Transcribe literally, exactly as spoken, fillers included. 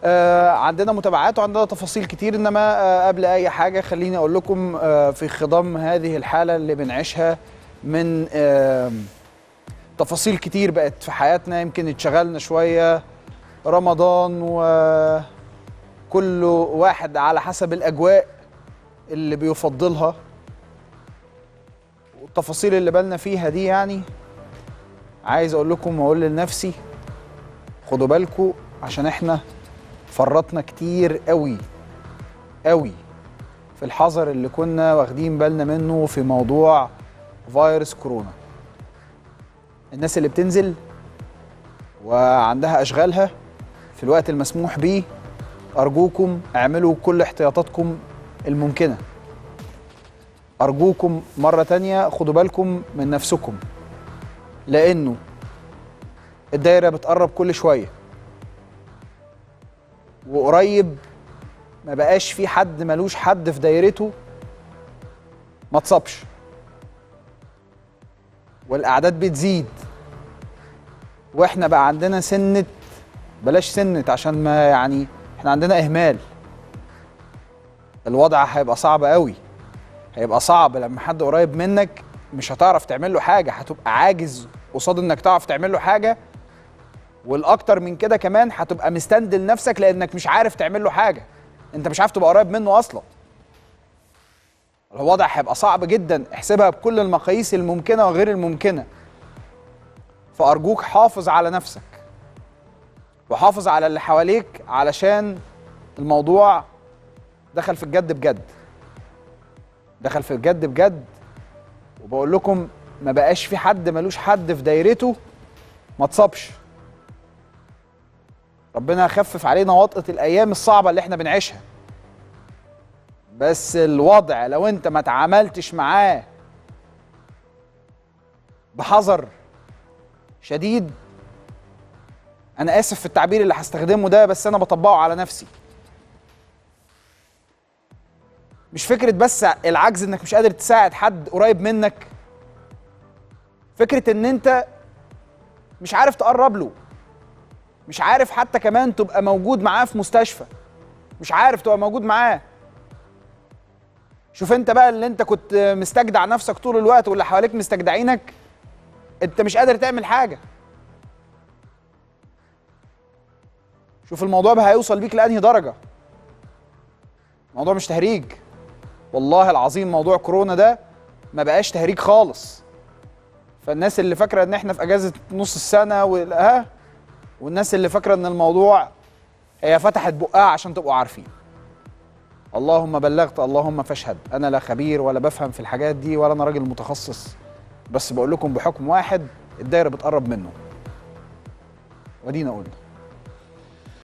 آه عندنا متابعات وعندنا تفاصيل كتير، انما آه قبل اي حاجه خليني اقول لكم آه في خضم هذه الحاله اللي بنعيشها من آه تفاصيل كتير بقت في حياتنا. يمكن اتشغلنا شويه رمضان، وكل واحد على حسب الاجواء اللي بيفضلها والتفاصيل اللي بالنا فيها دي. يعني عايز اقول لكم واقول لنفسي خدوا بالكم، عشان احنا فرطنا كتير قوي قوي في الحذر اللي كنا واخدين بالنا منه في موضوع فيروس كورونا. الناس اللي بتنزل وعندها اشغالها في الوقت المسموح بيه، ارجوكم اعملوا كل احتياطاتكم الممكنه. ارجوكم مره تانية خدوا بالكم من نفسكم، لانه الدايره بتقرب كل شويه، وقريب ما بقاش في حد ملوش حد في دايرته ما اتصابش، والاعداد بتزيد، واحنا بقى عندنا سنه، بلاش سنه عشان ما يعني احنا عندنا اهمال. الوضع هيبقى صعب قوي، هيبقى صعب لما حد قريب منك مش هتعرف تعمل له حاجه، هتبقى عاجز قصاد انك تعرف تعمل له حاجه، والاكتر من كده كمان هتبقى مستندل نفسك لانك مش عارف تعمل له حاجه، انت مش عارف تبقى قريب منه اصلا. الوضع هيبقى صعب جدا، احسبها بكل المقاييس الممكنه وغير الممكنه. فارجوك حافظ على نفسك وحافظ على اللي حواليك، علشان الموضوع دخل في الجد بجد، دخل في الجد بجد. وبقول لكم ما بقاش في حد ملوش حد في دايرته ما اتصابش. ربنا يخفف علينا وطأة الايام الصعبه اللي احنا بنعيشها، بس الوضع لو انت ما تعاملتش معاه بحذر شديد، انا اسف في التعبير اللي هستخدمه ده بس انا بطبقه على نفسي. مش فكره بس العجز انك مش قادر تساعد حد قريب منك، فكره ان انت مش عارف تقرب له، مش عارف حتى كمان تبقى موجود معاه في مستشفى، مش عارف تبقى موجود معاه. شوف انت بقى اللي انت كنت مستجدع نفسك طول الوقت واللي حواليك مستجدعينك، انت مش قادر تعمل حاجه. شوف الموضوع بقى هيوصل بيك لانهي درجه. الموضوع مش تهريج، والله العظيم موضوع كورونا ده ما بقاش تهريج خالص. فالناس اللي فاكره ان احنا في اجازه نص السنه ها، والناس اللي فاكره ان الموضوع هي فتحت بقها، عشان تبقوا عارفين. اللهم بلغت اللهم فاشهد. انا لا خبير ولا بفهم في الحاجات دي ولا انا راجل متخصص، بس بقول لكم بحكم واحد الدايره بتقرب منه، ودينا قلنا.